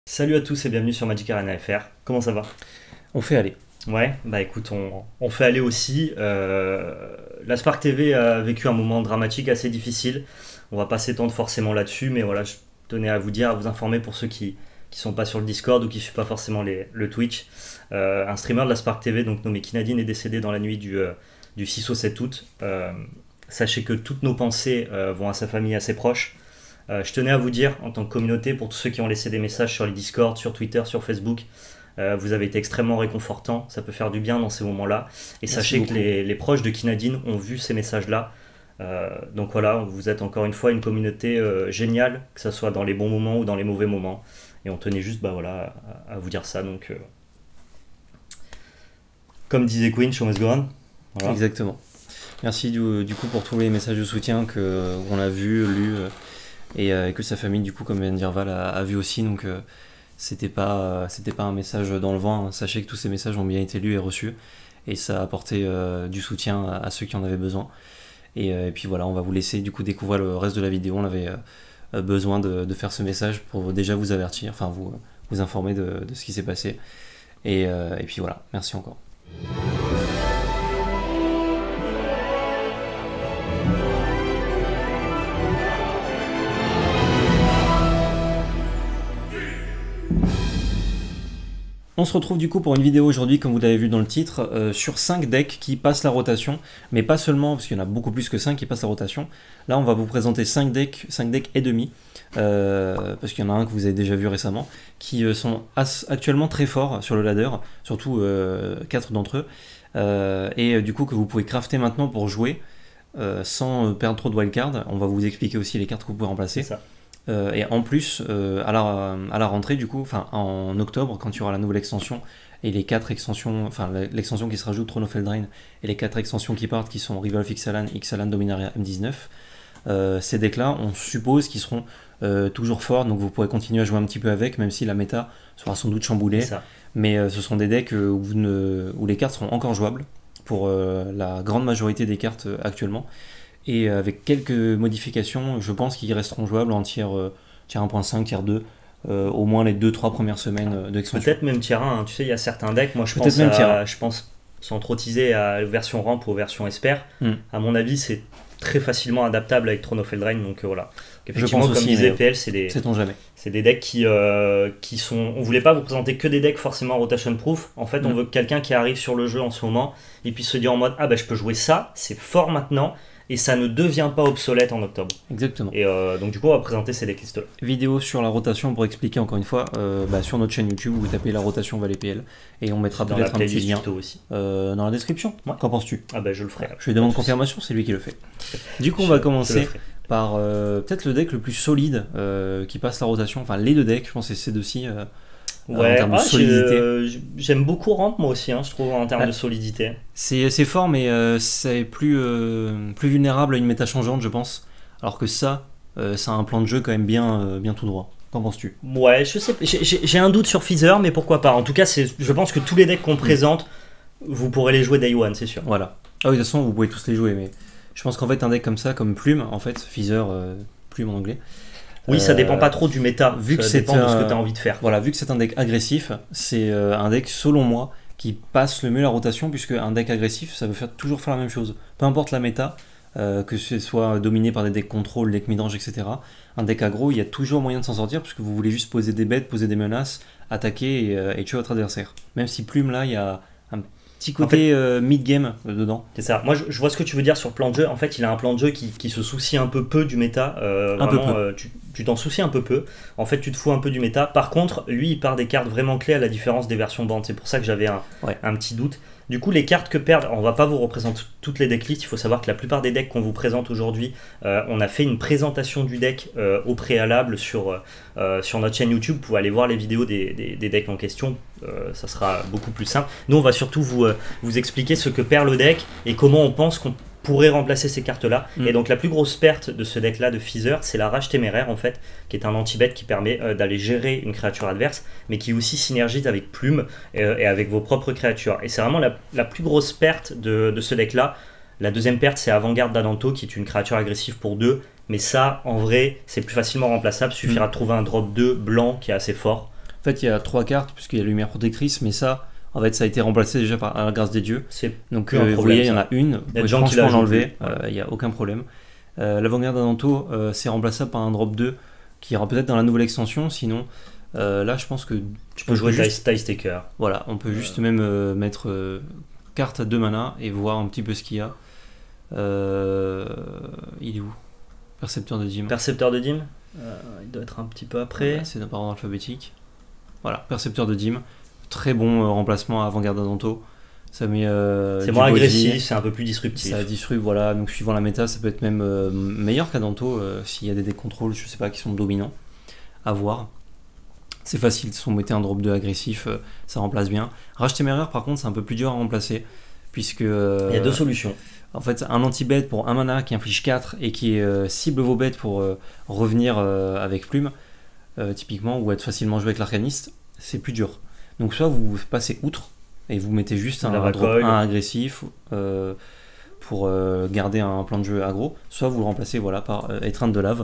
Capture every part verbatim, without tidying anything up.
Salut à tous et bienvenue sur Magic Arena F R. Comment ça va? On fait aller. Ouais, bah écoute, on, on fait aller aussi. Euh, la Spark T V a vécu un moment dramatique assez difficile. On va pas s'étendre forcément là-dessus, mais voilà, je tenais à vous dire, à vous informer pour ceux qui qui sont pas sur le Discord ou qui suivent pas forcément les, le Twitch. Euh, un streamer de la Spark T V, donc nommé Kinadine, est décédé dans la nuit du, euh, du six au sept août. Euh, sachez que toutes nos pensées euh, vont à sa famille et à ses proches. Euh, je tenais à vous dire, en tant que communauté, pour tous ceux qui ont laissé des messages sur le Discord, sur Twitter, sur Facebook, euh, vous avez été extrêmement réconfortants, ça peut faire du bien dans ces moments-là. Et Merci sachez beaucoup. que les, les proches de Kinadine ont vu ces messages-là. Euh, donc voilà, vous êtes encore une fois une communauté euh, géniale, que ce soit dans les bons moments ou dans les mauvais moments. Et on tenait juste bah, voilà, à, à vous dire ça. Donc, euh, comme disait Queen, show must go on. Voilà. Exactement. Merci du, du coup pour tous les messages de soutien que qu'on a vus, lus euh, et, euh, et que sa famille du coup comme vient de dire Val a, a vu aussi. Donc euh, c'était pas euh, c'était pas un message dans le vent. Hein. Sachez que tous ces messages ont bien été lus et reçus et ça a apporté euh, du soutien à, à ceux qui en avaient besoin. Et, euh, et puis voilà, on va vous laisser du coup découvrir le reste de la vidéo. On avait euh, besoin de, de faire ce message pour déjà vous avertir, enfin vous vous informer de, de ce qui s'est passé. Et, euh, et puis voilà, merci encore. On se retrouve du coup pour une vidéo aujourd'hui, comme vous l'avez vu dans le titre, euh, sur cinq decks qui passent la rotation, mais pas seulement, parce qu'il y en a beaucoup plus que cinq qui passent la rotation. Là, on va vous présenter cinq decks, cinq decks et demi, euh, parce qu'il y en a un que vous avez déjà vu récemment, qui euh, sont actuellement très forts sur le ladder, surtout euh, quatre d'entre eux, euh, et euh, du coup que vous pouvez crafter maintenant pour jouer euh, sans perdre trop de wildcard. On va vous expliquer aussi les cartes que vous pouvez remplacer. C'est ça. Euh, et en plus, euh, à, la, à la rentrée, du coup, enfin en octobre, quand il y aura la nouvelle extension et les quatre extensions, enfin l'extension qui se rajoute, Throne of Eldraine, et les quatre extensions qui partent, qui sont River of Ixalan, Ixalan Dominaria M dix-neuf, euh, ces decks-là, on suppose qu'ils seront euh, toujours forts, donc vous pourrez continuer à jouer un petit peu avec, même si la méta sera sans doute chamboulée. Mais euh, ce sont des decks où, vous ne, où les cartes seront encore jouables pour euh, la grande majorité des cartes euh, actuellement. Et avec quelques modifications, je pense qu'ils resteront jouables en tier, euh, tier un point cinq, tier deux, euh, au moins les deux trois premières semaines d'extension. Peut-être même tier un, hein. Tu sais, il y a certains decks, moi je pense, même à, je pense, sans trop teaser, à la version ramp ou version esper. Mm. À mon avis, c'est très facilement adaptable avec Throne of Eldraine, donc euh, voilà. Donc, effectivement, comme aussi, disait P L, c'est des, des decks qui, euh, qui sont... On voulait pas vous présenter que des decks forcément rotation proof. En fait, mm. on veut que quelqu'un qui arrive sur le jeu en ce moment et puisse se dire en mode « Ah bah je peux jouer ça, c'est fort maintenant ». Et ça ne devient pas obsolète en octobre. Exactement. Et euh, donc du coup, on va présenter ces decklists-là. Vidéo sur la rotation pour expliquer encore une fois euh, bah, sur notre chaîne YouTube, vous tapez la rotation Valet P L et on mettra peut-être un petit lien aussi. Euh, dans la description. Ouais. Qu'en penses-tu? Ah bah je le ferai. Je lui demande confirmation, c'est lui qui le fait. Du coup, on je, va commencer par euh, peut-être le deck le plus solide euh, qui passe la rotation. Enfin, les deux decks, je pense que c'est ces deux-ci. Euh, Ouais, en termes ah, de solidité. J'aime beaucoup Ramp moi aussi, hein, je trouve, en termes ah, de solidité. C'est fort, mais euh, c'est plus, euh, plus vulnérable à une méta changeante, je pense. Alors que ça, euh, ça a un plan de jeu quand même bien, euh, bien tout droit. Qu'en penses-tu? Ouais, je sais, j'ai un doute sur Feather, mais pourquoi pas. En tout cas, je pense que tous les decks qu'on présente, vous pourrez les jouer Day One, c'est sûr. Voilà. Ah oui, de toute façon, vous pouvez tous les jouer, mais je pense qu'en fait, un deck comme ça, comme Plume, en fait, Feather, euh, Plume en anglais. Oui, ça dépend pas trop du méta, vu que ça dépend un, de ce que tu as envie de faire. Voilà, vu que c'est un deck agressif, c'est euh, un deck, selon moi, qui passe le mieux la rotation, puisque un deck agressif, ça veut faire, toujours faire la même chose. Peu importe la méta, euh, que ce soit dominé par des decks contrôle, decks midrange, et cetera. Un deck aggro, il y a toujours moyen de s'en sortir, puisque vous voulez juste poser des bêtes, poser des menaces, attaquer et, euh, et tuer votre adversaire. Même si Plume, là, il y a un petit côté en fait, euh, mid-game euh, dedans. C'est ça. Moi, je, je vois ce que tu veux dire sur plan de jeu. En fait, il a un plan de jeu qui, qui se soucie un peu peu du méta. Euh, un vraiment, peu peu. Euh, tu t'en soucies un peu peu. En fait, tu te fous un peu du méta. Par contre, lui, il part des cartes vraiment clés à la différence des versions bandes. C'est pour ça que j'avais un, ouais. un petit doute. Du coup, les cartes que perdent, on va pas vous représenter toutes les decklists. Il faut savoir que la plupart des decks qu'on vous présente aujourd'hui, euh, on a fait une présentation du deck euh, au préalable sur, euh, sur notre chaîne YouTube. Vous pouvez aller voir les vidéos des, des, des decks en question. Euh, ça sera beaucoup plus simple. Nous, on va surtout vous, euh, vous expliquer ce que perd le deck et comment on pense qu'on pourrait remplacer ces cartes-là. Mm. Et donc la plus grosse perte de ce deck-là de Feather, c'est la Rage Téméraire en fait, qui est un anti-bet qui permet euh, d'aller gérer une créature adverse, mais qui aussi synergise avec Plume euh, et avec vos propres créatures. Et c'est vraiment la, la plus grosse perte de, de ce deck-là. La deuxième perte, c'est Avant-Garde d'Adanto, qui est une créature agressive pour deux, mais ça, en vrai, c'est plus facilement remplaçable. Il suffira mm. de trouver un drop deux blanc qui est assez fort. En fait, il y a trois cartes, puisqu'il y a Lumière Protectrice, mais ça, en fait, ça a été remplacé déjà par à la grâce des dieux. Donc, euh, vous voyez, il y en a une. Vous pouvez franchement l'enlever, il n'y a aucun problème. Euh, L'Avant-Garde d'Adanto, euh, c'est remplaçable par un drop deux qui ira peut-être dans la nouvelle extension. Sinon, euh, là, je pense que tu peux jouer juste... Tie Staker. Voilà, on peut euh... juste même euh, mettre euh, carte à deux mana et voir un petit peu ce qu'il y a. Euh... Il est où? Percepteur de dîmes. Percepteur de dîmes euh, il doit être un petit peu après. Ouais, c'est par ordre alphabétique. Voilà, Percepteur de dîmes. Très bon euh, remplacement à Avant-Garde d'Adanto. Ça met. Euh, c'est moins agressif, c'est un peu plus disruptif. Ça disrupte, voilà. Donc suivant la méta, ça peut être même euh, meilleur qu'Adanto euh, s'il y a des decks contrôle, je sais pas, qui sont dominants. À voir. C'est facile, si on mettait un drop deux agressif, euh, ça remplace bien. Rage Téméraire, par contre, c'est un peu plus dur à remplacer. Puisque. Euh, il y a deux solutions. En fait, un anti-bête pour un mana qui inflige quatre et qui euh, cible vos bêtes pour euh, revenir euh, avec plume, euh, typiquement, ou être facilement joué avec l'arcaniste, c'est plus dur. Donc, soit vous passez outre et vous mettez juste un, un drop un agressif euh, pour euh, garder un plan de jeu aggro, soit vous le remplacez voilà, par euh, Étreinte de lave,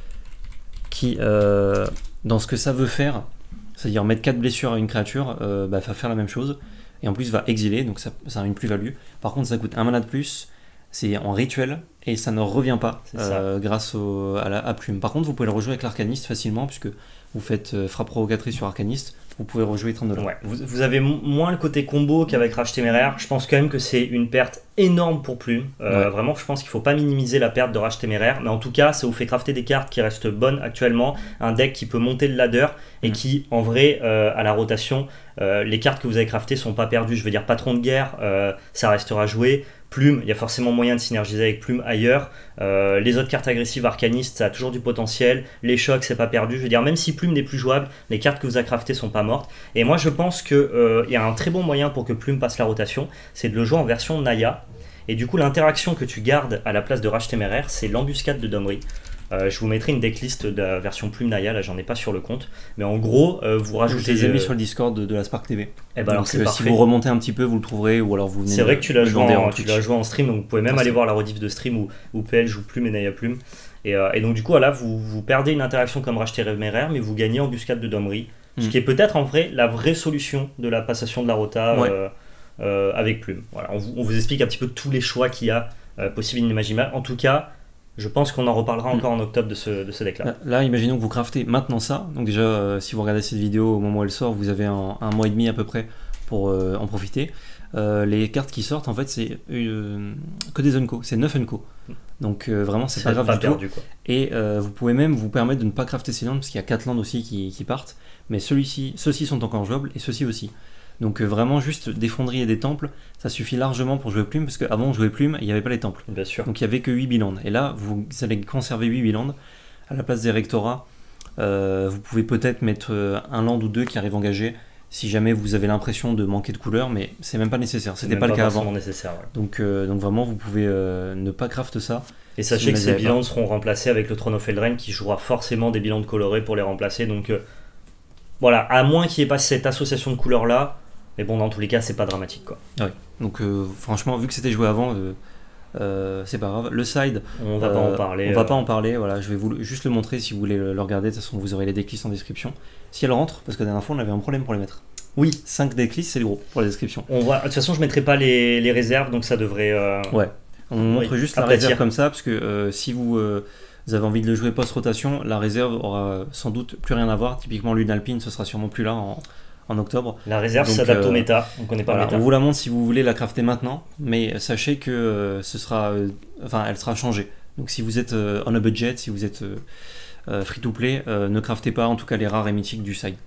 qui, euh, dans ce que ça veut faire, c'est-à-dire mettre quatre blessures à une créature, euh, bah, va faire la même chose. Et en plus va exiler, donc ça, ça a une plus-value. Par contre, ça coûte un mana de plus, c'est en rituel, et ça ne revient pas euh, grâce au, à la à plume. Par contre, vous pouvez le rejouer avec l'arcaniste facilement, puisque vous faites euh, frappe provocatrice sur arcaniste, vous pouvez rejouer trente dollars. Ouais, vous, vous avez moins le côté combo qu'avec Rage Téméraire. Je pense quand même que c'est une perte énorme pour Plume. Euh, ouais. Vraiment, je pense qu'il ne faut pas minimiser la perte de Rage Téméraire. Mais en tout cas, ça vous fait crafter des cartes qui restent bonnes actuellement. Un deck qui peut monter le ladder et mmh. qui, en vrai, euh, à la rotation, euh, les cartes que vous avez craftées ne sont pas perdues. Je veux dire, Patron de guerre, euh, ça restera joué. Plume, il y a forcément moyen de synergiser avec Plume ailleurs. Euh, les autres cartes agressives arcanistes, ça a toujours du potentiel. Les chocs, c'est pas perdu. Je veux dire, même si Plume n'est plus jouable, les cartes que vous avez craftées sont pas mortes. Et moi, je pense qu'il euh, y a un très bon moyen pour que Plume passe la rotation, c'est de le jouer en version Naya. Et du coup, l'interaction que tu gardes à la place de Rage Téméraire, c'est l'embuscade de Domri. Euh, je vous mettrai une decklist de la version Plume Naya, là j'en ai pas sur le compte, mais en gros euh, vous rajoutez. Je les ai mis sur le Discord de, de la Spark T V. Eh ben alors, donc, euh, si vous remontez un petit peu, vous le trouverez, ou alors vous venez. C'est vrai que tu l'as joué, en, en tu l'as joué en stream, donc vous pouvez même en aller stream. voir la rediff de stream où, où P L joue Plume et Naya Plume. Et, euh, et donc du coup là vous, vous perdez une interaction comme Rage Téméraire, mais vous gagnez embuscade de Domri, mm. ce qui est peut-être en vrai la vraie solution de la passation de la rota ouais. euh, euh, avec Plume. Voilà, on, vous, on vous explique un petit peu tous les choix qu'il y a euh, possibles et inimaginables. En tout cas. Je pense qu'on en reparlera encore mmh. en octobre de ce, de ce deck-là. Là, là, imaginons que vous craftez maintenant ça. Donc déjà, euh, si vous regardez cette vidéo au moment où elle sort, vous avez un, un mois et demi à peu près pour euh, en profiter. Euh, les cartes qui sortent, en fait, c'est euh, que des Unco. C'est neuf Unco. Mmh. Donc euh, vraiment, c'est pas grave pas du perdu, tout. Quoi. Et euh, vous pouvez même vous permettre de ne pas crafter ces landes, parce qu'il y a quatre landes aussi qui, qui partent. Mais celui-ci, ceux-ci sont encore jouables, et ceux-ci aussi. Donc euh, vraiment juste des fonderies et des temples, ça suffit largement pour jouer Plume, parce qu'avant on jouait Plume et il n'y avait pas les temples. Bien sûr. Donc il n'y avait que huit bilandes. Et là, vous allez conserver huit bilandes. À la place des rectorats, euh, vous pouvez peut-être mettre euh, un land ou deux qui arrive engagé, si jamais vous avez l'impression de manquer de couleurs, mais c'est même pas nécessaire. C'était pas, pas le cas avant. Nécessaire, ouais. Donc, euh, donc vraiment, vous pouvez euh, ne pas craft ça. Et sachez si que ces bilans seront remplacés avec le Throne of Eldraine qui jouera forcément des bilans colorés pour les remplacer. Donc euh, voilà, à moins qu'il n'y ait pas cette association de couleurs là. Mais bon, dans tous les cas, c'est pas dramatique, quoi. Oui. Donc, euh, franchement, vu que c'était joué avant, euh, euh, c'est pas grave. Le side, on va euh, pas en parler. On va euh... pas en parler. Voilà, je vais vous juste le montrer si vous voulez le regarder. De toute façon, vous aurez les decklists en description. Si elle rentre, parce que la dernière fois, on avait un problème pour les mettre. Oui. cinq decklists, c'est gros pour la description. On voit. De toute façon, je mettrai pas les, les réserves, donc ça devrait. Euh... Ouais. On montre oui. juste Après, la réserve tire. comme ça, parce que euh, si vous, euh, vous avez envie de le jouer post-rotation, la réserve aura sans doute plus rien à voir. Typiquement, Lune Alpine, ce sera sûrement plus là en. en octobre. La réserve s'adapte euh, au méta, on connaît pas voilà, le méta. On vous la montre si vous voulez la crafter maintenant, mais sachez que euh, ce sera, euh, enfin, elle sera changée. Donc si vous êtes euh, on a budget, si vous êtes euh, euh, free to play, euh, ne craftez pas en tout cas les rares et mythiques du side.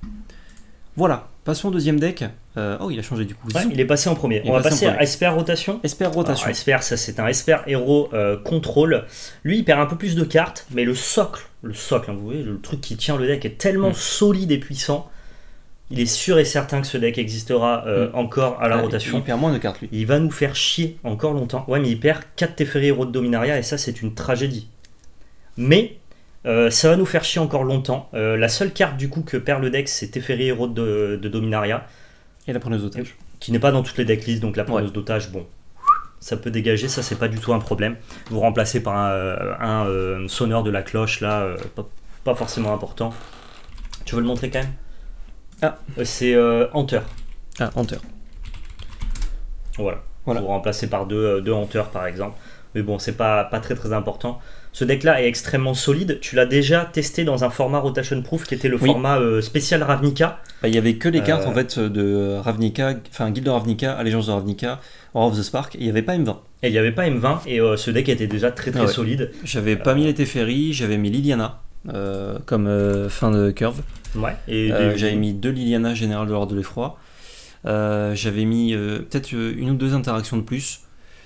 Voilà, passons au deuxième deck. Euh, oh, il a changé du coup. Ouais, il est passé en premier. Il on va passer à Esper Rotation. Esper Rotation. Alors, Esper, ça c'est un Esper héros euh, contrôle. Lui, il perd un peu plus de cartes, mais le socle, le socle, hein, vous voyez, le truc qui tient le deck est tellement mmh. solide et puissant. Il est sûr et certain que ce deck existera euh, mmh. encore à la ah, rotation. Il perd moins de cartes, lui. Il va nous faire chier encore longtemps. Ouais, mais il perd quatre Teferi Héros de Dominaria, et ça, c'est une tragédie. Mais euh, ça va nous faire chier encore longtemps. Euh, la seule carte, du coup, que perd le deck, c'est Teferi Héros de, de Dominaria. Et la preneuse d'otage. Qui n'est pas dans toutes les decklists, donc la preneuse ouais. d'otage, bon, ça peut dégager, ça, c'est pas du tout un problème. Vous remplacez par un, un euh, sonneur de la cloche, là, euh, pas, pas forcément important. Tu veux le montrer quand même ? Ah. Euh, C'est euh, Hunter. Ah, Hunter. Voilà. Voilà. Pour remplacer par deux, euh, deux Hunter par exemple. Mais bon, c'est pas, pas très très important. Ce deck-là est extrêmement solide. Tu l'as déjà testé dans un format rotation proof qui était le Oui. format euh, spécial Ravnica. Bah, il y avait que les cartes Euh. en fait de Ravnica, enfin Guild de Ravnica, Allégeance de Ravnica, War of the Spark, et il n'y avait pas M vingt. Et il n'y avait pas M vingt. Et euh, ce deck était déjà très très Ah ouais. solide. J'avais pas mis les Teferi, j'avais mis Liliana euh, comme euh, fin de curve. Ouais. Et Euh, des- j'avais mis deux Liliana générales de l'ordre de l'effroi. Euh, j'avais mis euh, peut-être euh, une ou deux interactions de plus.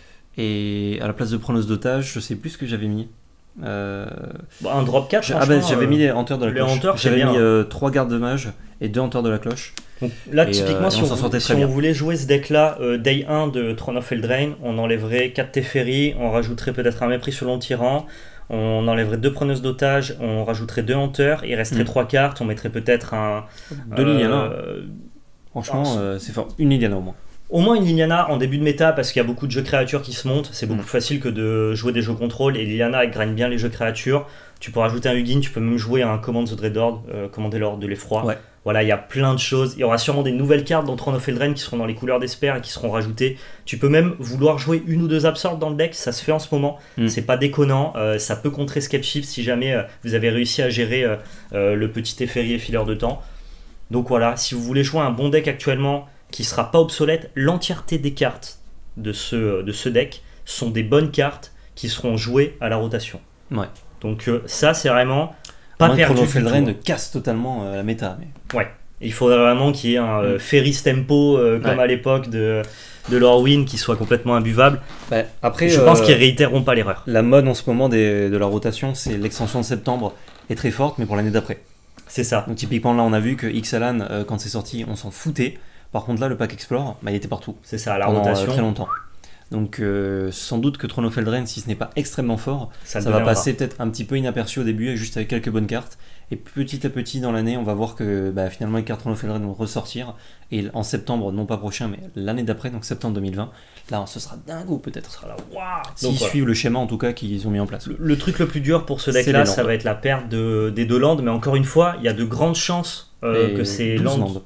Et à la place de Pronos d'otage, je sais plus ce que j'avais mis. Euh, Bon, un drop quatre. j'ai- ah bah, franchement, j'avais euh, mis les Hunters de la les cloche. Hunters, c'est J'avais bien, mis hein. euh, trois gardes de mage et deux Hunters de la cloche. Donc là, Et, typiquement, euh, si, et on on, s'en sortait si très on bien. voulait jouer ce deck-là, euh, Day un de Throne of Eldraine, on enlèverait quatre Teferi, on rajouterait peut-être un mépris sur le tyran, on enlèverait deux preneuses d'otages, on rajouterait deux Hunters, il resterait Mm. trois cartes, on mettrait peut-être un... Deux Liliana. euh, Franchement, ah, euh, c'est fort. Une Liliana au moins. Au moins une Liliana en début de méta, parce qu'il y a beaucoup de jeux créatures qui se montent, c'est beaucoup Mm. plus facile que de jouer des jeux contrôle, et Liliana elle graine bien les jeux créatures. Tu peux rajouter un Hugin, tu peux même jouer un Command the Dreadhorde, euh, commander l'ordre de l'effroi. Ouais. Voilà, il y a plein de choses. Il y aura sûrement des nouvelles cartes dans Throne of Eldraine qui seront dans les couleurs d'Esper et qui seront rajoutées. Tu peux même vouloir jouer une ou deux Absorb dans le deck, ça se fait en ce moment. Mm. C'est pas déconnant, euh, ça peut contrer Scape Shift si jamais euh, vous avez réussi à gérer euh, euh, le petit Teferi et fileur de temps. Donc voilà, si vous voulez jouer un bon deck actuellement qui sera pas obsolète, l'entièreté des cartes de ce, de ce deck sont des bonnes cartes qui seront jouées à la rotation. Ouais. Donc euh, ça c'est vraiment pas Moins que perdu Throne du of Eldraine tout. casse totalement euh, la méta. Mais... Ouais, il faudrait vraiment qu'il y ait un euh, Mm. Ferris Tempo euh, comme Ouais. à l'époque de, de Lorwyn qui soit complètement imbuvable. Bah, après, Je euh, pense qu'ils réitéreront pas l'erreur. la mode en ce moment des- de la rotation, c'est l'extension de septembre est très forte, mais pour l'année d'après. C'est ça. Donc typiquement là, on a vu que Ixalan, euh, quand c'est sorti, on s'en foutait. Par contre là, le pack Explore, bah, il était partout C'est ça, la pendant euh, rotation. très longtemps. Donc euh, sans doute que Throne of Eldraine, si ce n'est pas extrêmement fort, Ça, ça, ne va deviendra. passer peut-être un petit peu inaperçu au début, juste avec quelques bonnes cartes. Et petit à petit dans l'année, on va voir que bah, finalement les cartes Throne of Eldraine vont ressortir. Et en septembre, non pas prochain, mais l'année d'après, donc septembre deux mille vingt, là ce sera dingo peut-être. Voilà, waouh. S'ils Donc, voilà. suivent le schéma en tout cas qu'ils ont mis en place. Le, le truc le plus dur pour ce C'est deck-là, les ça landes. va être la perte de, des deux landes. Mais encore une fois, il y a de grandes chances euh, Et que ces douze landes. landes.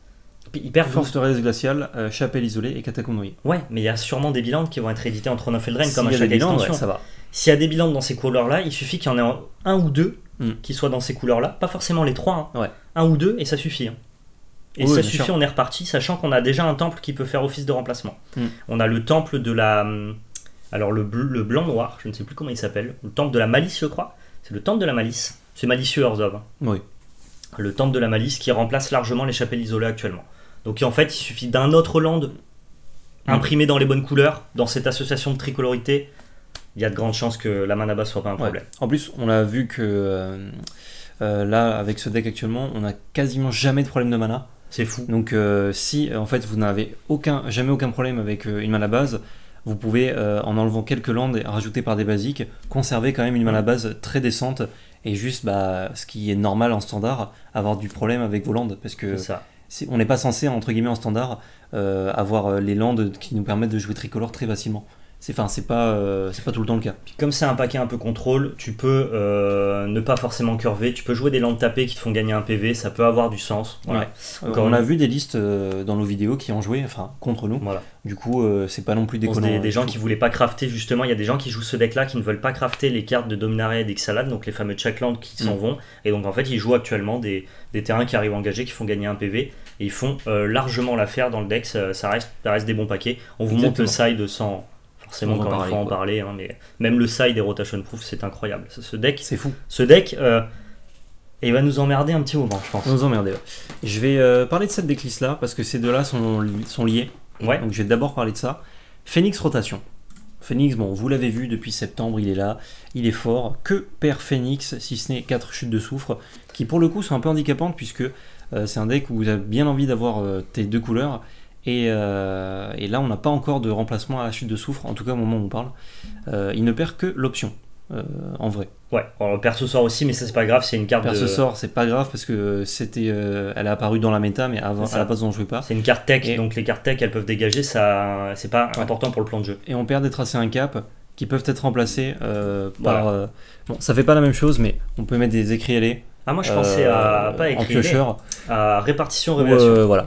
Ils perdent douze. Forteresse glaciale, euh, chapelle isolée et catacombe noyée. Ouais, mais il y a sûrement des bilans qui vont être édités en Throne of Eldraine comme à S'il y a chaque des bilans, extension. ouais, ça va. S'il y a des bilans dans ces couleurs-là, il suffit qu'il y en ait un, un ou deux Mm. qui soient dans ces couleurs-là. Pas forcément les trois, hein. Ouais. Un ou deux et ça suffit. hein. Et Oui, ça bien suffit, sûr. on est reparti, sachant qu'on a déjà un temple qui peut faire office de remplacement. Mm. On a le temple de la... hum, Alors le, bleu- le blanc-noir, je ne sais plus comment il s'appelle. Le temple de la malice, je crois. C'est le temple de la malice. C'est malicieux Herzog. hein. Oui. Le temple de la malice qui remplace largement les chapelles isolées actuellement. Donc en fait, il suffit d'un autre land Mm. imprimé dans les bonnes couleurs, dans cette association de tricolorité. Il y a de grandes chances que la mana basse soit pas un Ouais. problème. En plus, on a vu que euh, euh, là, avec ce deck actuellement, on a quasiment jamais de problème de mana. C'est fou. Donc, euh, si euh, en fait vous n'avez aucun, jamais aucun problème avec euh, une mana base, vous pouvez, euh, en enlevant quelques landes et rajouter par des basiques, conserver quand même une mana base très décente et juste, bah, ce qui est normal en standard, avoir du problème avec vos landes parce que C'est ça. c'est- on n'est pas censé entre guillemets en standard euh, avoir euh, les landes qui nous permettent de jouer tricolore très facilement. C'est, enfin, c'est pas, euh, c'est pas tout le temps le cas. Puis comme c'est un paquet un peu contrôle, tu peux euh, ne pas forcément curver, tu peux jouer des landes tapées qui te font gagner un P V, ça peut avoir du sens. Voilà. Ouais. Euh, Encore on une- a vu des listes euh, dans nos vidéos qui ont joué, enfin contre nous. Voilà. Du coup, euh, c'est pas non plus Je pense déconnant. des, des euh, gens du qui tout. voulaient pas crafter justement, il y a des gens qui jouent ce deck là qui ne veulent pas crafter les cartes de Dominaria et d'Ixalan, donc les fameux checklands qui s'en Mm. vont, et donc en fait ils jouent actuellement des, des terrains qui arrivent engagés qui font gagner un P V, et ils font euh, largement l'affaire dans le deck, ça, ça reste, ça reste des bons paquets. On vous montre le side sans forcément On va quand il parler, faut en quoi. parler, hein, mais même le side et rotation proof c'est incroyable. Ce, ce deck, C'est fou. ce deck euh, il va nous emmerder un petit moment je pense. On nous emmerde. Je vais euh, parler de cette decklist là parce que ces deux là sont, li- sont liés. Ouais. Donc je vais d'abord parler de ça. Phoenix rotation. Phoenix, bon, vous l'avez vu depuis septembre, il est là, il est fort. Que perd Phoenix si ce n'est quatre chutes de soufre qui pour le coup sont un peu handicapantes puisque euh, c'est un deck où vous avez bien envie d'avoir euh, tes deux couleurs. Et, euh, et là, on n'a pas encore de remplacement à la chute de soufre, en tout cas au moment où on parle. Euh, il ne perd que l'option, euh, en vrai. Ouais, alors, perso sort aussi, mais ça c'est pas grave, c'est une carte Perd de... ce sort, c'est pas grave parce que c'était, euh, elle est apparue dans la méta, mais avant, C'est ça. à la base, on ne jouait pas. C'est une carte tech, Et- donc les cartes tech elles peuvent dégager, ça c'est pas Ouais. important pour le plan de jeu. Et on perd des tracés un cap qui peuvent être remplacés euh, Voilà. par. euh, Bon, ça fait pas la même chose, mais on peut mettre des écrits ailés Ah, moi je pensais à euh, pas en écrire, piocheur. à répartition Où, révélation. euh, voilà.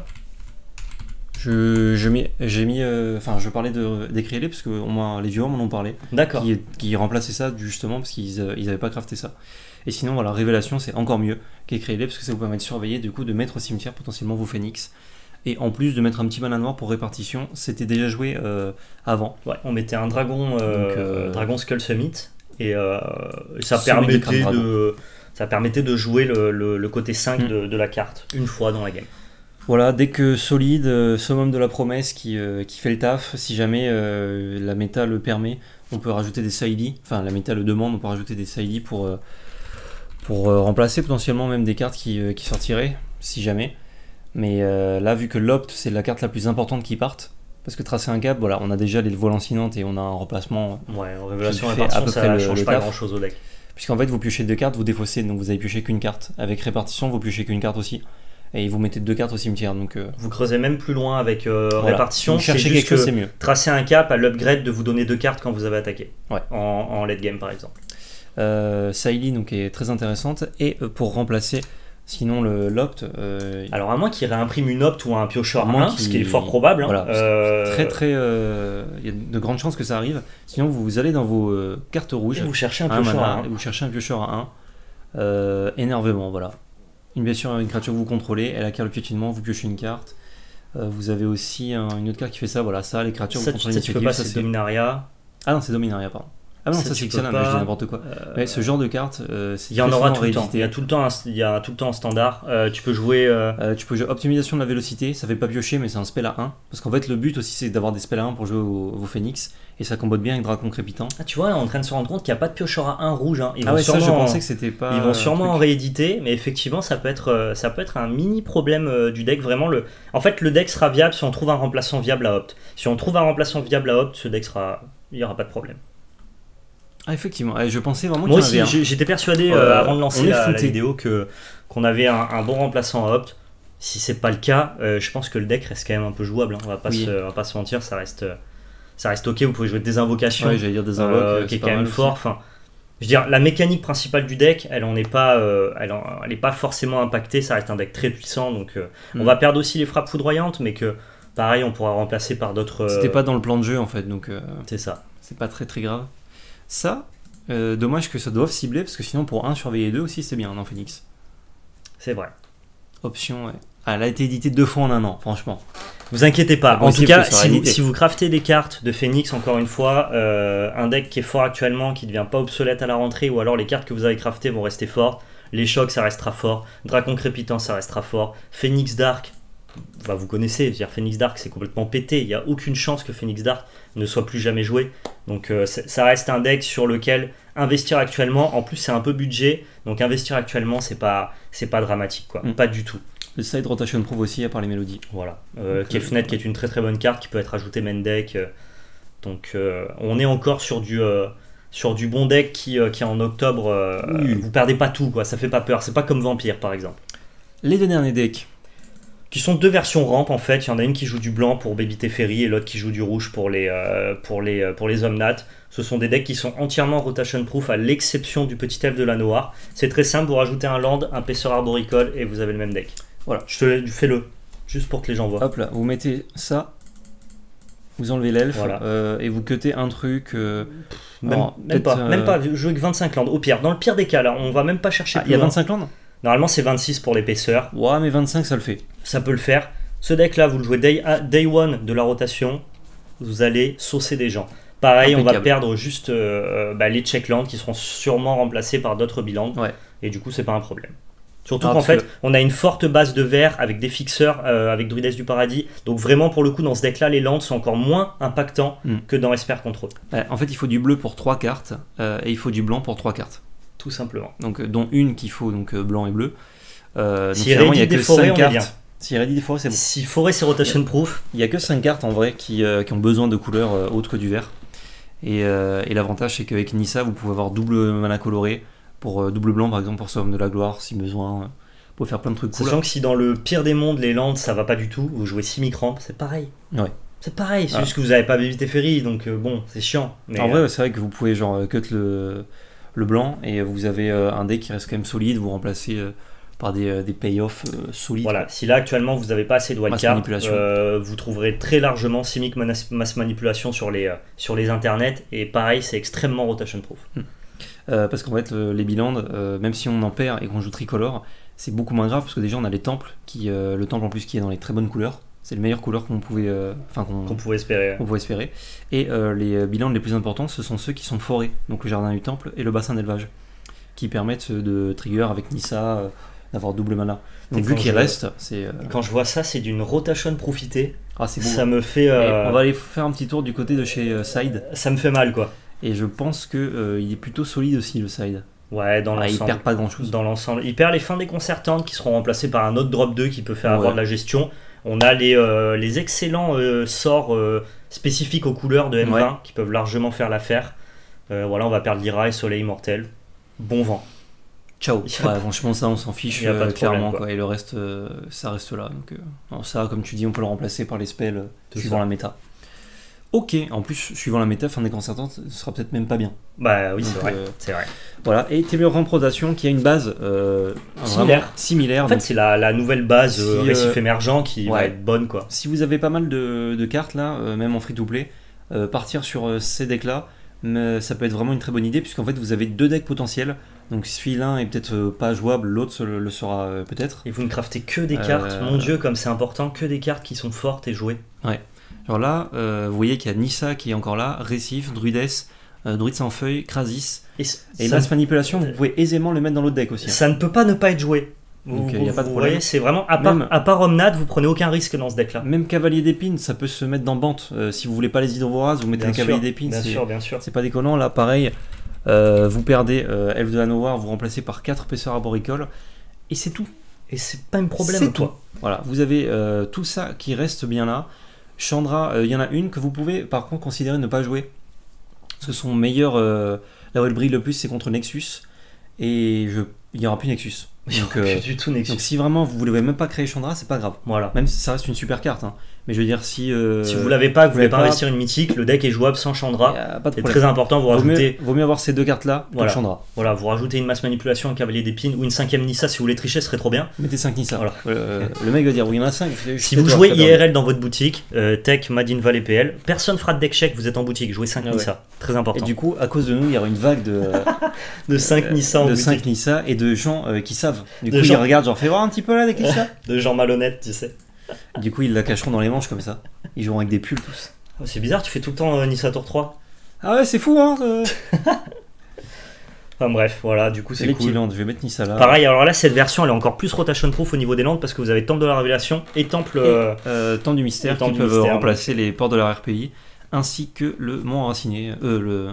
Je, je mis, j'ai mis, euh, enfin, je parlais de d'écrire parce que on m'a- les viewers m'en ont parlé, D'accord. qui, qui remplaçaient ça justement parce qu'ils euh, ils avaient pas crafté ça. Et sinon, voilà, révélation, c'est encore mieux qu'écrire parce que ça vous permet de surveiller, du coup, de mettre au cimetière potentiellement vos phénix. Et en plus de mettre un petit mana noir pour répartition, c'était déjà joué euh, avant. Ouais, on mettait un dragon, euh, Donc, euh, dragon Skull Summit, et euh, ça, Summit de permettait Crâne de, ça permettait de jouer le, le- le côté cinq Mm. de, de la carte une fois dans la game. Voilà, dès que solide, euh, summum de la promesse qui, euh, qui fait le taf, si jamais euh, la méta le permet, on peut rajouter des Saïli, enfin la méta le demande, on peut rajouter des Saïli pour, euh, pour euh, remplacer potentiellement même des cartes qui, euh, qui sortiraient, si jamais. Mais euh, là, vu que l'Opt, c'est la carte la plus importante qui parte, parce que tracer un cap, voilà, on a déjà les voiles lancinantes et on a un remplacement, Ouais, en révélation Qui fait répartition, à peu ça près le- change le pas taf. grand chose au deck. puisqu'en fait vous piochez deux cartes, vous défaussez, donc vous avez pioché qu'une carte. Avec répartition, vous piochez qu'une carte aussi, et vous mettez deux cartes au cimetière, donc euh, Vous creusez même plus loin avec euh, voilà. répartition. Vous C'est cherchez juste quelque chose, que c'est mieux. tracer un cap à l'upgrade de vous donner deux cartes quand vous avez attaqué. Ouais. En, en late game par exemple. Euh, Saïli donc est très intéressante, et euh, pour remplacer sinon le l'Opt, euh, Alors à moins qu'il réimprime une opt ou un piocheur À moins un, qu'il- ce qui est fort probable. hein. voilà, parce que Euh, très très, euh, il y a de grandes chances que ça arrive. Sinon vous allez dans vos euh, cartes rouges, et vous cherchez un un piocheur mana, à un. et vous cherchez un piocheur à un. Euh, énervement, voilà. Une blessure à une créature que vous contrôlez, elle acquiert le piétinement, vous piochez une carte. Euh, vous avez aussi un- une autre carte qui fait ça, voilà, ça, les créatures Ça, vous tu, contrôlez ça, tu peux l'initiative, pas, ça, c'est c'est... Dominaria. Ah non, c'est Dominaria, pardon. Ah non, Ça, ça, tu c'est peux Xana, pas. mais je dis n'importe quoi. Euh, Ouais, ce genre de carte, euh, c'est Il y en très aura souvent tout le temps. réédité. Il y a tout le temps un, il y a tout le temps un standard. Euh, tu peux jouer. euh, Euh, tu peux jouer optimisation de la vélocité, ça fait pas piocher, mais c'est un spell à un. Parce qu'en fait, le but aussi, c'est d'avoir des spells à un pour jouer au- vos phénix. Et ça combote bien avec Dracon Crépitant. Ah, tu vois, on est en train de se rendre compte qu'il n'y a pas de piocheur à un rouge. hein. Ils Ah vont ouais, ça, je sûrement, pensais que c'était pas. ils vont un sûrement truc. en rééditer, mais effectivement, ça peut être, euh, ça peut être un mini problème euh, du deck. Vraiment, le. En fait, le deck sera viable si on trouve un remplaçant viable à opt. Si on trouve un remplaçant viable à opt, ce deck sera, il n'y aura pas de problème. Ah, effectivement, ouais, je pensais vraiment Moi qu'il y en aussi, avait un. j'ai- j'étais persuadé euh, Euh, avant de on lancer est la, la flouté. vidéo que qu'on avait un, un bon remplaçant à opt. Si c'est pas le cas, euh, je pense que le deck reste quand même un peu jouable. hein. On va pas Oui. se, on va pas se mentir, ça reste, euh, ça reste ok. Vous pouvez jouer des invocations, Ouais, j'allais dire des euh, invoques, qui est c'est pas quand même mal fort. aussi. Enfin, je veux dire, la mécanique principale du deck, elle en est pas, euh, elle, en- elle est pas forcément impactée. Ça reste un deck très puissant, donc euh, on Mm. va perdre aussi les frappes foudroyantes, mais que pareil, on pourra remplacer par d'autres. euh, C'était pas dans le plan de jeu en fait, donc euh, C'est ça. c'est pas très très grave. Ça, euh, dommage que ça doive cibler, parce que sinon pour un surveiller deux aussi c'est bien dans Phoenix. C'est vrai. Option, ouais. Ah, elle a été éditée deux fois en un an, franchement. Vous inquiétez pas. C'est En tout possible cas, que ça soit si vous, réédité. si vous craftez des cartes de Phoenix, encore une fois, euh, un deck qui est fort actuellement, qui ne devient pas obsolète à la rentrée, ou alors les cartes que vous avez craftées vont rester fortes. Les chocs, ça restera fort. Dracon Crépitant, ça restera fort. Phoenix Dark, bah, vous connaissez. Je veux dire, Phoenix Dark, c'est complètement pété. Il n'y a aucune chance que Phoenix Dark ne soit plus jamais joué. Donc, euh, c'est- ça reste un deck sur lequel investir actuellement. En plus, c'est un peu budget. Donc, investir actuellement, c'est pas, c'est pas dramatique, quoi. Mm. Pas du tout. Le side rotation prove aussi, à part les mélodies. Voilà. Euh, Donc, Kefnet, euh, qui est une très très bonne carte qui peut être ajoutée main deck. euh, donc euh, on est encore sur du, euh, sur du bon deck qui, euh, qui en octobre, euh, Oui. vous perdez pas tout, quoi. Ça fait pas peur. C'est pas comme Vampire par exemple. Les deux derniers decks. Qui sont deux versions ramp en fait. Il y en a une qui joue du blanc pour Baby Teferi et l'autre qui joue du rouge pour les, euh, pour les, euh, pour les hommes nat. Ce sont des decks qui sont entièrement rotation proof à l'exception du petit elfe de la Noire. C'est très simple, vous rajoutez un land, un paisseur arboricole et vous avez le même deck. Voilà. Je te fais-le, juste pour que les gens voient. Hop là, vous mettez ça, vous enlevez l'elfe, Voilà. euh, et vous cuttez un truc. euh, Même, alors, même pas, peut-être, euh, même pas, jouer que vingt-cinq landes. Au pire, dans le pire des cas, là, on va même pas chercher Ah, plus il y a loin. vingt-cinq landes. Normalement, c'est vingt-six pour l'épaisseur. Ouais, mais vingt-cinq ça le fait. Ça peut le faire. Ce deck-là, vous le jouez day, day one de la rotation. Vous allez saucer des gens. Pareil, on va Impeccable. perdre juste euh, bah, les checklands qui seront sûrement remplacés par d'autres bilans. Ouais. Et du coup, c'est pas un problème. Surtout Ah, qu'en parce fait, que- on a une forte base de verre avec des fixeurs, euh, avec Druides du Paradis. Donc vraiment, pour le coup, dans ce deck-là, les landes sont encore moins impactants Mm. que dans Esper Control. Ouais, en fait, il faut du bleu pour trois cartes, euh, et il faut du blanc pour trois cartes. Tout simplement. Donc, euh, dont une qu'il faut, donc euh, blanc et bleu. Euh, donc, Si finalement, il y a Reddit que des forêts, cinq on est cartes. bien. Si Reddit des forêts, c'est bon. Si forêt, c'est rotation proof. Il y a que cinq cartes en vrai qui, euh, qui ont besoin de couleurs euh, autres que du vert. Et, euh, et l'avantage, c'est qu'avec Nissa, vous pouvez avoir double mana coloré, pour euh, double blanc par exemple, pour Somme de la Gloire, si besoin. Vous pouvez faire plein de trucs cool. Sachant que si dans le pire des mondes, les landes, ça va pas du tout, vous jouez Simic Ramp, c'est pareil. Ouais. C'est pareil, c'est Ah. juste que vous avez pas Baby Teferi, donc euh, bon, c'est chiant. Mais, En euh, vrai, ouais, c'est vrai que vous pouvez genre euh, cut le, le blanc, et vous avez euh, un deck qui reste quand même solide, vous remplacez euh, par des, euh, des payoffs euh, solides. Voilà, si là actuellement vous n'avez pas assez de Mass wildcard, manipulation. euh, vous trouverez très largement Simic Mass, mass Manipulation sur les, euh, sur les internets, et pareil, c'est extrêmement rotation proof. Hmm. Euh, parce qu'en fait, le- les Bilands, euh, même si on en perd et qu'on joue tricolore, c'est beaucoup moins grave parce que déjà on a les temples, qui, euh, le temple en plus qui est dans les très bonnes couleurs. C'est le meilleur couleur qu'on pouvait, euh, enfin qu'on Qu'on pouvait espérer. qu'on pouvait espérer. Et euh, les Bilands les plus importants, ce sont ceux qui sont forêts, donc le jardin du temple et le bassin d'élevage, qui permettent de trigger avec Nissa, euh, d'avoir double mana. Donc Et vu quand qu'il je- reste, c'est. euh, Quand je vois ça, c'est d'une rotation profitée. Ah, c'est beau. Ça me fait, Et euh, on va aller faire un petit tour du côté de chez euh, Side. ça me fait mal, quoi. Et je pense que euh, il est plutôt solide aussi, le Side. Ouais, dans Ah, il l'ensemble. perd pas grand chose. Dans l'ensemble, il perd les fins déconcertantes qui seront remplacées par un autre drop deux qui peut faire Ouais. avoir de la gestion. On a les, euh, les excellents euh, sorts euh, spécifiques aux couleurs de M vingt Ouais. qui peuvent largement faire l'affaire. Euh, voilà, on va perdre Lyra et Soleil Immortel. Bon vent. Ciao. Y a Ouais, pas- franchement, ça, on s'en fiche y a pas de euh, clairement. problème, quoi. Quoi. Et le reste, euh, ça reste là. Donc, euh, non, ça, comme tu dis, on peut le remplacer par les spells euh, C'est suivant ça. la méta. Ok, en plus, suivant la méta, fin déconcertante, ce sera peut-être même pas bien. Bah oui, c'est Donc, vrai. euh, C'est vrai. Voilà, et Tébur Ramp Rotation qui a une base euh, Similaire. vraiment similaire. En fait, donc, c'est la, la nouvelle base euh, Si, récif euh, émergent qui va ouais. être bonne, quoi. si vous avez pas mal de, de cartes là, euh, même en free-to-play, euh, partir sur euh, ces decks là, mais ça peut être vraiment une très bonne idée puisqu'en fait vous avez deux decks potentiels. Donc si l'un est peut-être euh, pas jouable, l'autre le, le sera euh, peut-être. Et vous ne craftez que des Euh, cartes, mon dieu, comme c'est important, que des cartes qui sont fortes et jouées. Genre là, euh, vous voyez qu'il y a Nissa qui est encore là, Récif, Druides, euh, Druide sans feuille, Krasis. Et, Et ça, Mass Manipulation, vous pouvez aisément le mettre dans l'autre deck aussi. hein. ça ne peut pas ne pas être joué. Vous, Donc, euh, y a pas de vous problème. voyez, c'est vraiment, à part, Même- à part Omnad, vous prenez aucun risque dans ce deck-là. Même Cavalier d'épines, ça peut se mettre dans Bant. Euh, si vous voulez pas les hydrovoraces, vous mettez Bien les Cavaliers sûr, d'épines. bien c'est- sûr, bien sûr. C'est pas déconnant, là pareil, euh, vous perdez euh, Elfe de la Noire, vous remplacez par quatre Pêcheurs arboricoles, et c'est tout. Et c'est pas un problème, C'est quoi. Voilà, vous avez euh, tout ça qui reste bien là. Chandra, euh, il y en a une que vous pouvez par contre considérer ne pas jouer. Parce que son meilleur, euh, là où elle brille le plus, c'est contre Nexus, et je, il n'y aura plus Nexus. Donc, Plus euh, du tout Nexus. donc si vraiment vous voulez même pas créer Chandra, c'est pas grave. Voilà. Même si ça reste une super carte, hein. Mais je veux dire, si, euh, Si vous l'avez pas, que vous vous voulez l'avez pas pas- investir une mythique, le deck est jouable sans y Chandra. a pas de C'est problème. très important, vous Vaut mieux, rajoutez, vaut mieux avoir ces deux cartes-là que Voilà. Chandra. voilà, vous rajoutez une masse manipulation, un cavalier d'épines ou une cinquième Nissa si vous voulez tricher, ce serait trop bien. Mettez cinq Nissa. Voilà. Euh, le mec va dire, oui, il y en a cinq. Si vous jouez I R L dans votre boutique, euh, Tech, Madin Valley P L, personne fera de deck check, vous êtes en boutique, jouez cinq Ah ouais. Nissa. Très Et important. du coup, à cause de nous, il y aura une vague de, De cinq Nissa en de boutique. cinq Nissa et de gens euh, qui savent. Du De coup, gens- ils regardent, genre, fais voir un petit peu là avec Nissa. De gens malhonnêtes, tu sais. Du coup, ils la cacheront dans les manches comme ça. Ils joueront avec des pulls tous. Oh, c'est bizarre, tu fais tout le temps euh, Nissa tour trois. Ah ouais, c'est fou, hein. euh. Enfin bref, voilà, du coup C'est c'est les cool. petits lands. Je vais mettre Nissa là. Pareil, alors là, cette version, elle est encore plus rotation proof au niveau des landes parce que vous avez Temple de la Révélation et Temple. Et, euh, euh, Temps du mystère et Temps qui du peuvent mystère, remplacer les ports de la R P I ainsi que le mont enraciné. Euh, le,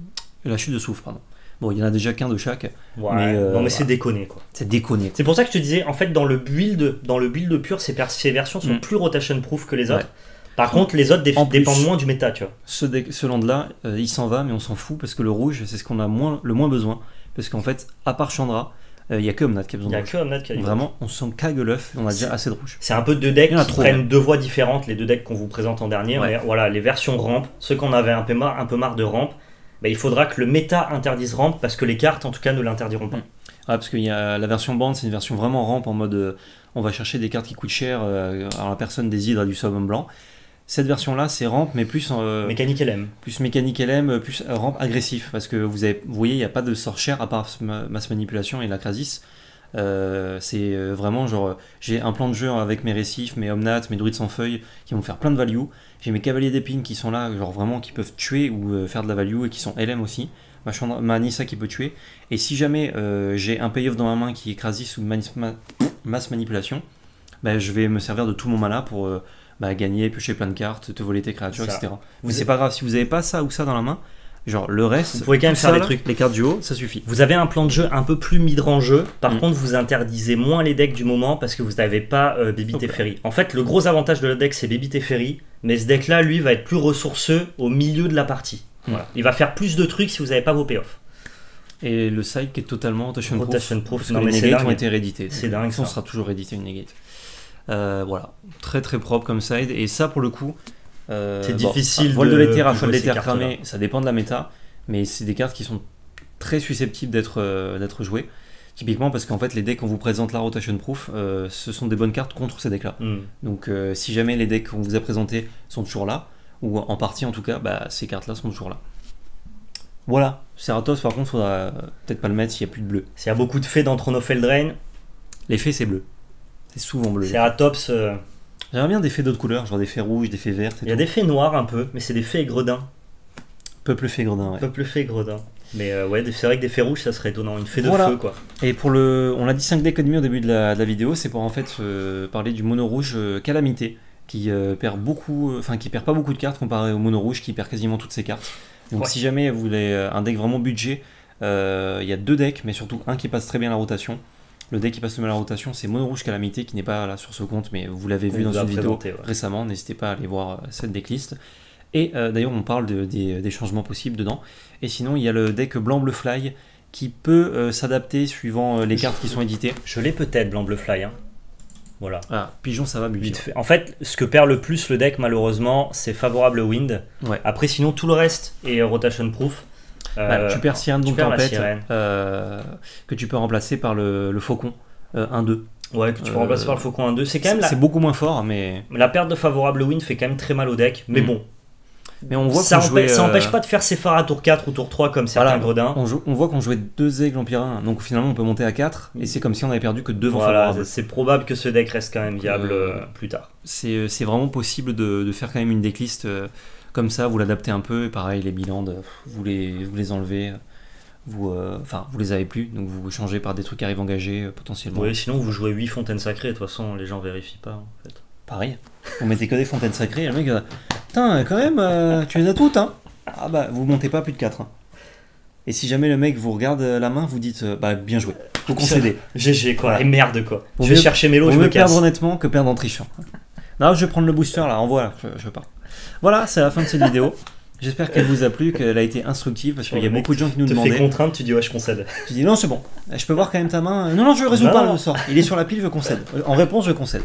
la chute de souffle, pardon. Bon, il y en a déjà qu'un de chaque. ouais, mais, euh, non, mais c'est voilà. déconné quoi. C'est déconné. C'est pour ça que je te disais, en fait, dans le build, dans le build pur, ces, per- ces versions sont Mm. plus rotation proof que les autres. Ouais. Par contre, les autres dé- En plus- dépendent moins du méta, tu vois. Ce, deck- ce land-là, euh, il s'en va, mais on s'en fout parce que le rouge, c'est ce qu'on a moins, le moins besoin. Parce qu'en fait, à part Chandra, euh, il n'y a que Omnat qui a Il besoin y de a rouge. que Omnad qui a du Vraiment, on s'en cague l'œuf, on a déjà C'est- assez de rouge. C'est un peu deux decks Il y en a qui trop, prennent ouais. deux voies différentes, les deux decks qu'on vous présente en dernier. Ouais. Mais voilà, les versions ramp, ceux qu'on avait un peu marre, un peu marre de ramp, bah, il faudra que le méta interdise ramp parce que les cartes, en tout cas, ne l'interdiront pas. Mm. Ah, parce qu'il y a la version bande, c'est une version vraiment ramp en mode euh, on va chercher des cartes qui coûtent cher, euh, alors la personne des hydres a du summon blanc. Cette version-là, c'est ramp, mais plus, euh, Mécanique L M. plus mécanique L M, plus euh, ramp agressif. Parce que vous, avez, vous voyez, il n'y a pas de sort cher à part ma- Mass Manipulation et la Krasis. Euh, c'est euh, vraiment genre, euh, j'ai un plan de jeu avec mes récifs, mes Omnats, mes druides sans feuilles qui vont faire plein de value. J'ai mes cavaliers d'épines qui sont là, genre vraiment qui peuvent tuer ou euh, faire de la value et qui sont L M aussi. Ma, Chandra- ma Nissa qui peut tuer. Et si jamais euh, j'ai un payoff dans ma main qui est Krasis ou Manis- ma- Mass Manipulation, bah, je vais me servir de tout mon mana pour euh, bah, gagner, piocher plein de cartes, te voler tes créatures, Ça. et cetera. Vous- Mais c'est pas grave, si vous avez pas ça ou ça dans la main, genre le reste, Vous pouvez quand même tout faire ça, des là, trucs. les cartes du haut, ça suffit. Vous avez un plan de jeu un peu plus mid-rangeux, par Mm. contre vous interdisez moins les decks du moment parce que vous n'avez pas euh, Baby Hop là. Teferi. En fait, le gros avantage de le deck c'est Baby Teferi, mais ce deck là lui va être plus ressourceux au milieu de la partie. Mm. Voilà. Il va faire plus de trucs si vous n'avez pas vos payoffs. Et le side qui est totalement rotation proof, Rotation proof, parce non, que mais les c'est negates dingue. ont été réédités. C'est Donc, dingue, ça. On ça. sera toujours réédité une negate. Euh, voilà, très très propre comme side. Et ça pour le coup, euh, C'est bon, difficile Voile de de- l'éther, de rafale jouer ces d'éther cartes-là. cramé, ça dépend de la méta, mais c'est des cartes qui sont très susceptibles d'être euh, d'être joués. Typiquement parce qu'en fait les decks qu'on vous présente la rotation proof, euh, ce sont des bonnes cartes contre ces decks là. Mm. Donc euh, si jamais les decks qu'on vous a présentés sont toujours là, ou en partie en tout cas, bah, ces cartes là sont toujours là. Voilà, Ceratos par contre faudra euh, peut-être pas le mettre s'il n'y a plus de bleu. S'il y a beaucoup de fées dans Throne of Eldraine, les fées c'est bleu. C'est souvent bleu. Ceratops... Euh... J'aimerais bien des fées d'autres couleurs, genre des fées rouges, des fées vertes. Il y a des fées noires un peu, mais c'est des fées gredins. Peuple fée gredin, ouais. Peuple fée gredin. Mais euh, ouais, c'est vrai que des fées rouges, ça serait étonnant. Une fée de voilà. feu, quoi. Et pour le... On l'a dit cinq decks et demi au début de la, de la vidéo, c'est pour en fait euh, parler du mono rouge euh, Calamité, qui euh, perd beaucoup... Enfin, qui perd pas beaucoup de cartes comparé au mono rouge, qui perd quasiment toutes ses cartes. Donc ouais. Si jamais vous voulez un deck vraiment budget, il euh, y a deux decks, mais surtout un qui passe très bien la rotation. Le deck qui passe très bien la rotation, c'est mono rouge Calamité, qui n'est pas là sur ce compte, mais vous l'avez vu dans une vidéo ouais. récemment, n'hésitez pas à aller voir euh, cette decklist. Et euh, d'ailleurs, on parle de, des, des changements possibles dedans. Et sinon, il y a le deck Blanc-Bleu Fly qui peut euh, s'adapter suivant euh, les cartes qui sont éditées. Je l'ai peut-être, Blanc-Bleu Fly. Hein. Voilà. Ah, Pigeon, ça va, Vite fait. En fait, ce que perd le plus le deck, malheureusement, c'est favorable au wind. Ouais. Après, sinon, tout le reste est rotation proof. Euh, bah, tu perds Sirène donc Tempête, euh, que tu peux remplacer par le, le Faucon euh, un deux. Ouais, que tu peux euh, remplacer par le Faucon un deux. C'est quand même la... C'est beaucoup moins fort, mais... La perte de favorable wind fait quand même très mal au deck. Mais mmh. bon. Mais on voit ça n'empêche euh... pas de faire ses phares à tour quatre ou tour trois comme certains voilà, gredins. On, joue, on voit qu'on jouait deux aigles en pyrin, donc finalement on peut monter à quatre, et c'est comme si on avait perdu que deux vents voilà, favorables. C'est probable que ce deck reste quand même viable euh, plus tard. C'est vraiment possible de, de faire quand même une decklist euh, comme ça, vous l'adaptez un peu, et pareil, les bilans, vous les, vous les enlevez, vous, euh, enfin vous les avez plus, donc vous changez par des trucs qui arrivent engagés euh, potentiellement. Oui, sinon vous jouez huit fontaines sacrées, de toute façon les gens vérifient pas en fait. Pareil, vous mettez que des fontaines sacrées, et le mec, euh, putain, quand même, euh, tu les as toutes, hein. Ah bah, vous montez pas plus de quatre. Hein. Et si jamais le mec vous regarde la main, vous dites, euh, bah, bien joué, vous concédez. G G, quoi, voilà. Et merde, quoi. Vous je vais chercher Mélo, je me casse. perdre honnêtement que perdre en trichant. Non, je vais prendre le booster, là, envoie, là, je, je pars. Voilà, c'est la fin de cette vidéo. J'espère qu'elle vous a plu, qu'elle a été instructive, parce qu'il y a beaucoup de gens qui nous demandaient. Tu te fais contrainte, tu dis, ouais, je concède. Tu dis, non, c'est bon, je peux voir quand même ta main. Non, non, je résous pas le sort. Il est sur la pile, je concède. En réponse, je concède.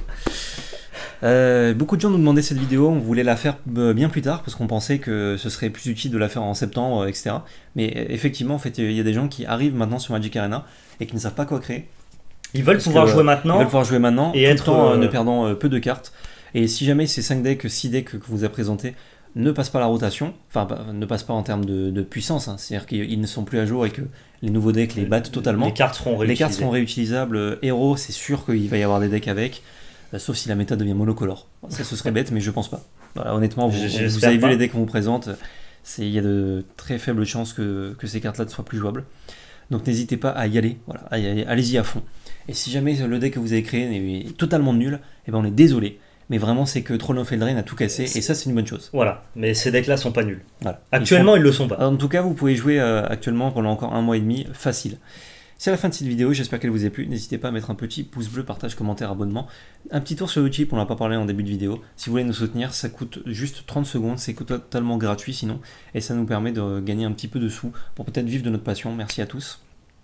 Euh, beaucoup de gens nous demandaient cette vidéo, on voulait la faire bien plus tard parce qu'on pensait que ce serait plus utile de la faire en septembre, et cetera. Mais effectivement, en fait, il y a des gens qui arrivent maintenant sur Magic Arena et qui ne savent pas quoi créer. Ils veulent pouvoir que, jouer maintenant. Ils veulent pouvoir jouer maintenant, et tout être le temps euh... ne perdant peu de cartes. Et si jamais ces cinq decks, six decks que vous a présentés ne passent pas la rotation, enfin ne passent pas en termes de, de puissance, hein, c'est-à-dire qu'ils ne sont plus à jour et que les nouveaux decks les battent totalement. Les cartes seront réutilisées. Les cartes seront réutilisables. Héros, c'est sûr qu'il va y avoir des decks avec. Sauf si la méta devient monocolore. Ça, ce serait bête, mais je pense pas. Voilà, honnêtement, vous, vous avez vu les decks qu'on vous présente. Il y a de très faibles chances que, que ces cartes-là ne soient plus jouables. Donc n'hésitez pas à y aller. Voilà, allez-y à fond. Et si jamais le deck que vous avez créé est totalement nul, eh ben on est désolé. Mais vraiment, c'est que Throne of Eldraine a tout cassé, et ça, c'est une bonne chose. Voilà, mais ces decks-là sont pas nuls. Voilà. Actuellement, ils, sont... ils le sont pas. En tout cas, vous pouvez jouer euh, actuellement pendant encore un mois et demi, facile. C'est la fin de cette vidéo, j'espère qu'elle vous a plu. N'hésitez pas à mettre un petit pouce bleu, partage, commentaire, abonnement. Un petit tour sur Utip, on l'a pas parlé en début de vidéo. Si vous voulez nous soutenir, ça coûte juste trente secondes, c'est totalement gratuit sinon. Et ça nous permet de gagner un petit peu de sous pour peut-être vivre de notre passion. Merci à tous.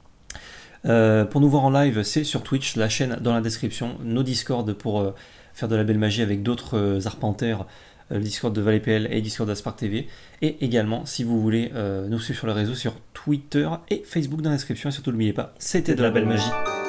Euh, pour nous voir en live, c'est sur Twitch, la chaîne dans la description. Nos Discord pour euh, faire de la belle magie avec d'autres euh, arpenteurs. Le Discord de Valet P L et Discord d'Aspark T V. Et également, si vous voulez euh, nous suivre sur les réseaux, sur Twitter et Facebook dans la description. Et surtout, n'oubliez pas, c'était de la belle magie.